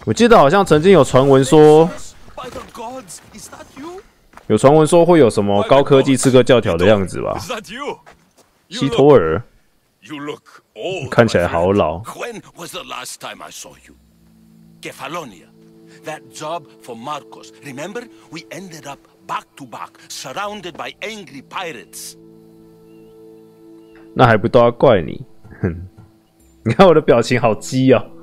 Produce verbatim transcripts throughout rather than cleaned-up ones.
我记得好像曾经有传闻说，有传闻说会有什么高科技刺客教条的样子吧？希托尔，看起来好老。 That job for Marcos. Remember, we ended up back to back, surrounded by angry pirates. 那还不都要怪你？哼，你看我的表情好鸡哦！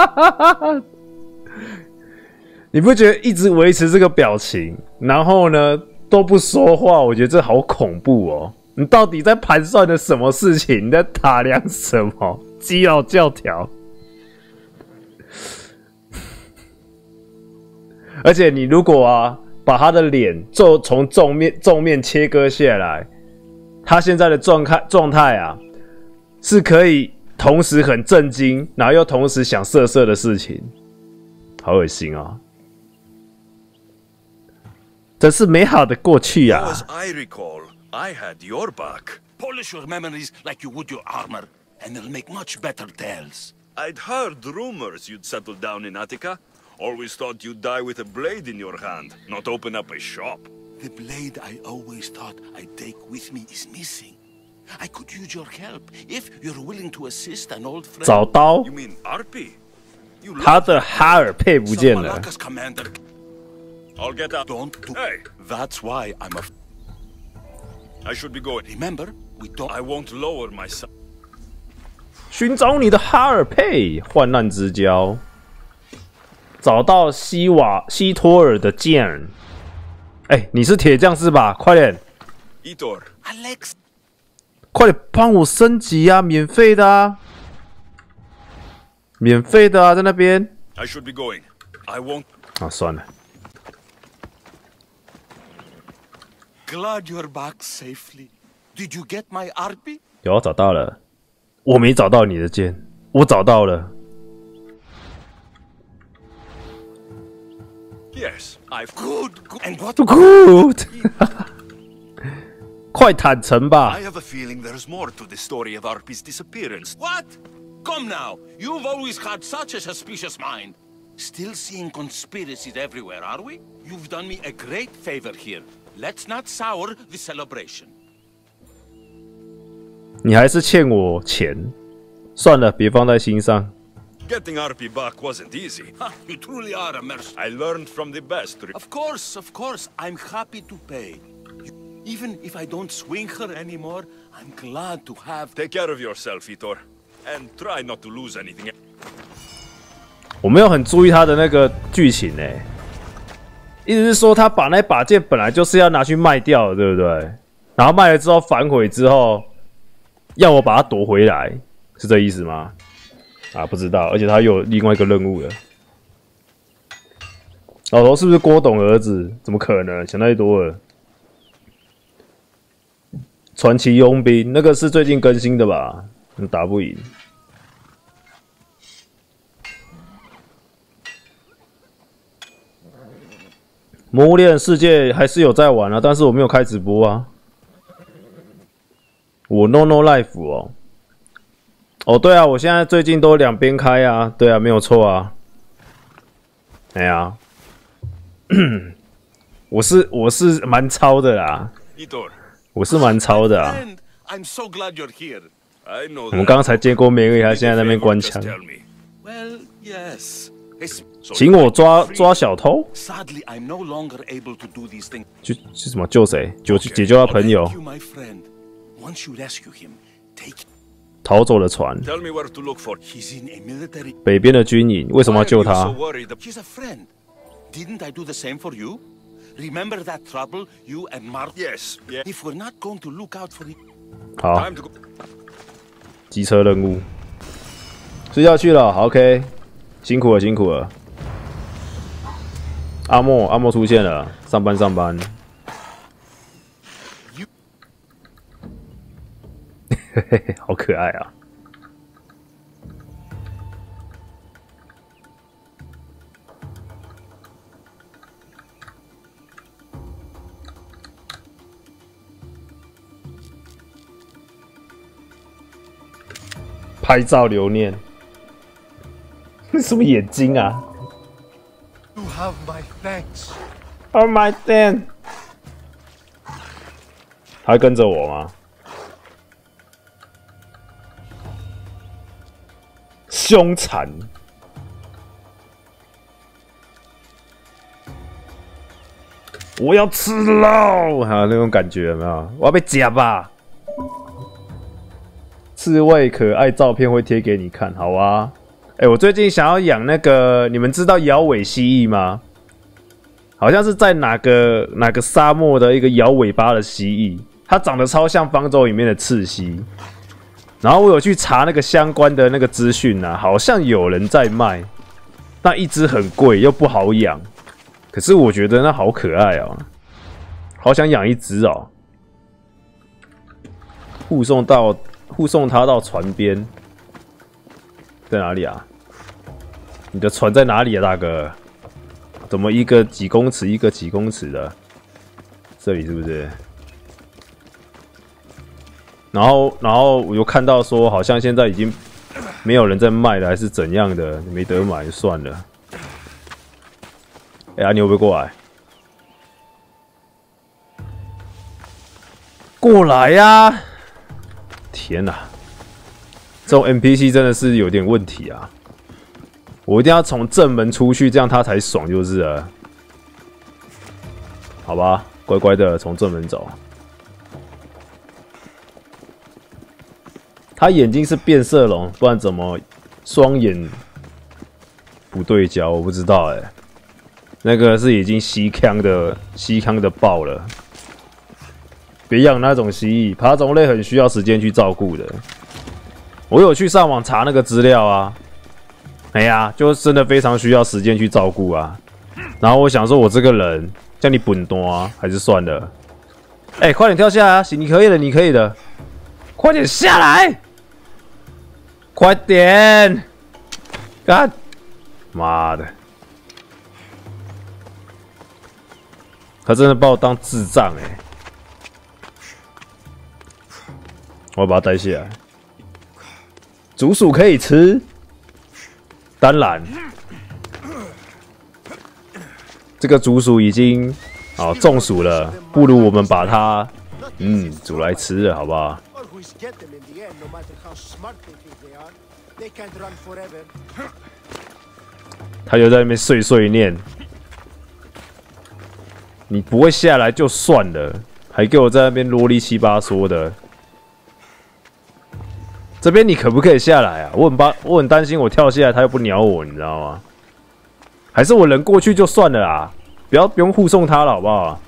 你不觉得一直维持这个表情，然后呢都不说话？我觉得这好恐怖哦！你到底在盘算的什么事情？你在打量什么？基佬教条？而且你如果啊，把他的脸从从正面正面切割下来，他现在的状态状态啊，是可以同时很震惊，然后又同时想色色的事情，好恶心啊！这是美好的过去啊。 I recall, I had your back. Polish your memories like you would your armor, and they'll make much better tales. I'd heard rumors you'd settle down in Attica. Always thought you'd die with a blade in your hand, not open up a shop. The blade I always thought I'd take with me is missing. I could use your help if you're willing to assist an old friend. 找刀 You mean Arpi? You 他的哈尔佩不见了。 Malacca's commander. I'll get out. Don't do. Hey, That's why I'm a. I should be going. Remember, we don't. I won't lower myself. 寻找你的哈尔佩，患难之交。找到西瓦西托尔的剑，哎、欸，你是铁匠是吧？快点 Itor. Alex. 快点帮我升级啊！免费的啊，免费的啊，在那边。 I should be going. I won't. 啊，算了。 Glad you're back safely. Did you get my Arpi? 有找到了，我没找到你的剑，我找到了。 Yes, I've. Good, good. And what? Good 快坦诚吧 I have a feeling there's more to the story of Arpi's disappearance. What? Come now. You've always had such a suspicious mind. Still seeing conspiracies everywhere, are we? You've done me a great favor here. Let's not sour the celebration. 你还是欠我钱，算了，别放在心上。 Getting Arpi back wasn't easy. Ha, you truly are a mercy. I learned from the best. Of course, of course. I'm happy to pay. You, even if I don't swing her anymore, I'm glad to have... Take care of yourself, Itor. And try not to lose anything. 我没有很注意他的那个剧情诶、欸，意思是说他把那把剑本来就是要拿去卖掉的，对不对？然后卖了之后反悔之后，要我把它夺回来，是这意思吗？ 啊，不知道，而且他又有另外一个任务了。老头是不是郭董儿子？怎么可能？想太多了。传奇佣兵那个是最近更新的吧？打不赢。魔物猎人世界还是有在玩啊，但是我没有开直播啊。我 No No Life 哦。 哦，对啊，我现在最近都两边开啊，对啊，没有错啊。哎呀，我是我是蛮超的啦，我是蛮超的啊。我们刚刚才见过面而已，他现在在那边关枪。请我抓抓小偷？去去什么救谁？救解救他朋友。 逃走的船，北边的军营，为什么要救他？ Didn't I do the same for you? Remember that trouble you and Mark? Yes. Yeah. If we're not going to look out for it. 好，机车任务，睡觉去了。好 ，OK， 辛苦了，辛苦了。阿莫，阿莫出现了，上班上班。嘿嘿嘿，好可爱啊！拍照留念，什么眼睛啊？ have my thanks. Oh my damn！ 他会跟着我吗？凶残！我要吃肉，还有那种感觉有没有？我要被夹吧！刺猬可爱照片会贴给你看，好啊。哎、欸，我最近想要养那个，你们知道摇尾蜥蜴吗？好像是在哪个哪个沙漠的一个摇尾巴的蜥蜴，它长得超像方舟里面的赤蜥。然后我有去查那个相关的那个资讯啊，好像有人在卖，但一只很贵又不好养。可是我觉得那好可爱哦，好想养一只哦。护送到护送它到船边，在哪里啊？你的船在哪里啊，大哥？怎么一个几公尺，一个几公尺的？这里是不是？然后，然后我又看到说，好像现在已经没有人在卖了，还是怎样的？没得买就算了。哎、欸，啊，你会不会过来？过来呀、啊！天哪，这种 N P C 真的是有点问题啊！我一定要从正门出去，这样他才爽就是了。好吧，乖乖的从正门走。他眼睛是变色龙，不然怎么双眼不对焦？我不知道哎、欸。那个是已经吸康的吸康的爆了，别养那种蜥蜴，爬虫类很需要时间去照顾的。我有去上网查那个资料啊，哎呀，就真的非常需要时间去照顾啊。然后我想说，我这个人叫你滚多啊，还是算了。哎、欸，快点跳下来啊！你可以的，你可以的，快点下来，快点！干，妈的！他真的把我当智障哎、欸！我要把它带下来。竹鼠可以吃，当然，这个竹鼠已经啊中暑了，不如我们把它嗯煮来吃了，好不好？他就在那边碎碎念。你不会下来就算了，还给我在那边啰里七八说的。这边你可不可以下来啊？我很怕，我很担心我跳下来他又不鸟我，你知道吗？还是我人过去就算了啊，不要不用护送他了，好不好？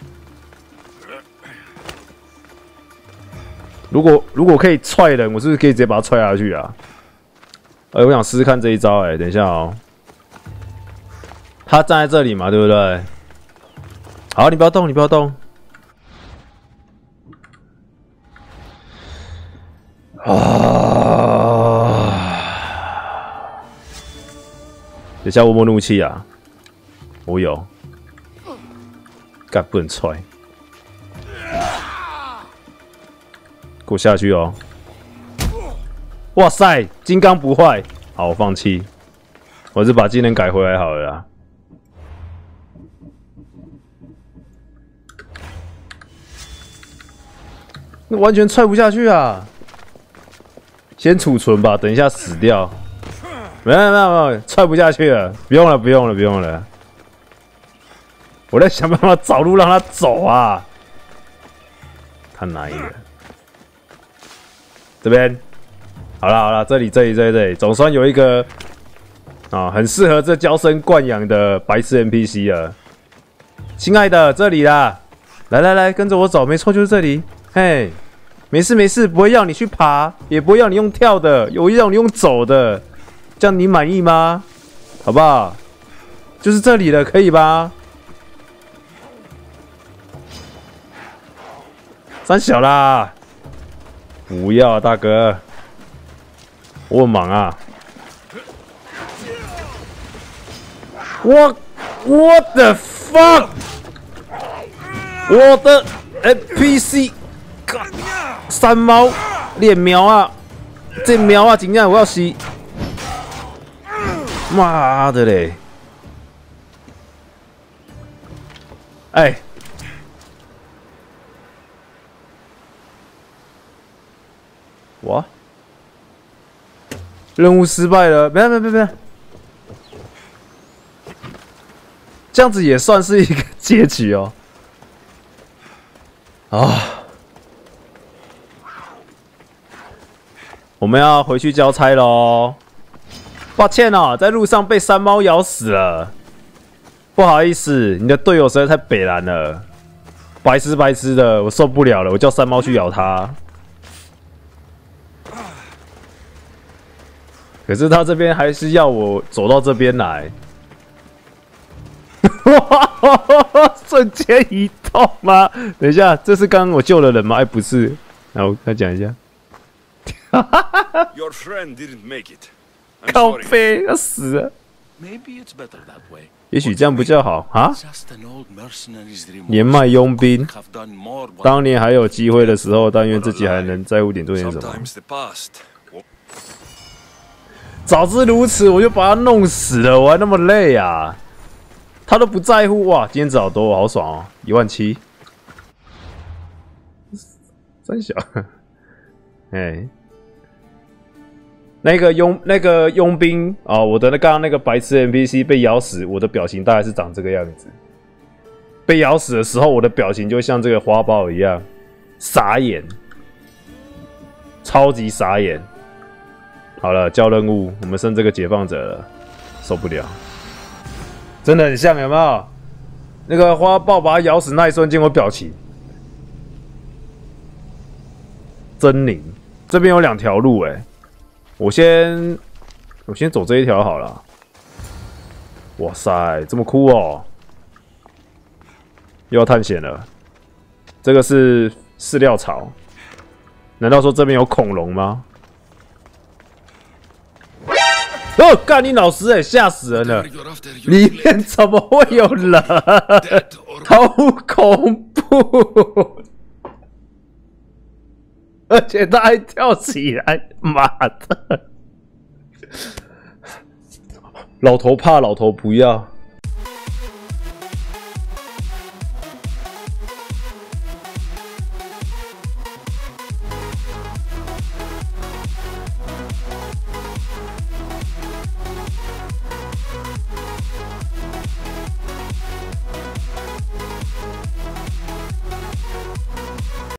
如果如果可以踹人，我是不是可以直接把他踹下去啊？哎、欸，我想试试看这一招、欸，哎，等一下哦。他站在这里嘛，对不对？好，你不要动，你不要动。啊！等一下，我有没有怒气啊？我有。干，不能踹。给我下去哦！哇塞，金刚不坏。好，我放弃。我还是把技能改回来好了啦。那完全踹不下去啊！先储存吧，等一下死掉。没有没有没有，踹不下去了，不用了不用了不用了。我在想办法找路让他走啊。看哪一个？这边。好了好了，这里这里这里这里，总算有一个啊，很适合这娇生惯养的白痴 N P C 了。亲爱的，这里啦，来来来，跟着我走，没错，就是这里。嘿，没事没事，不会要你去爬，也不会要你用跳的，有要你用走的，这样你满意吗？好不好？就是这里了，可以吧？三小啦，不要，大哥，我很忙啊。我 ，What the fuck？ 我的 N P C。三猫练苗啊！这苗啊，真正我要死！妈的嘞！ 哎，哇！任务失败了，别别别别，这样子也算是一个结局哦。啊，我们要回去交差喽。抱歉哦，在路上被山猫咬死了。不好意思，你的队友实在太北蓝了，白痴白痴的，我受不了了，我叫山猫去咬他。可是他这边还是要我走到这边来，瞬间移动吗？等一下，这是刚刚我救的人吗？哎，不是，那我再讲一下。 Your friend didn't make it. 靠背，要死了。也许这样不叫好啊？年迈佣兵，当年还有机会的时候，但愿自己还能在乎点做点什么。早知如此，我就把他弄死了，我还那么累啊！他都不在乎哇！今天子好多，好爽哦，一万七，真小，哎，那个佣那个佣兵啊、哦，我的那刚刚那个白痴 N P C 被咬死，我的表情大概是长这个样子。被咬死的时候，我的表情就像这个花苞一样，傻眼，超级傻眼。好了，交任务，我们剩这个解放者了，受不了，真的很像，有没有？那个花豹把它咬死那一瞬间，我表情狰狞。这边有两条路、欸，哎，我先我先走这一条好了。哇塞，这么酷哦！又要探险了。这个是饲料槽，难道说这边有恐龙吗？哦，干你老师哎、欸，吓死人了！里面怎么会有人？好恐怖！而且他还跳起来，妈的！老头怕，老头不要。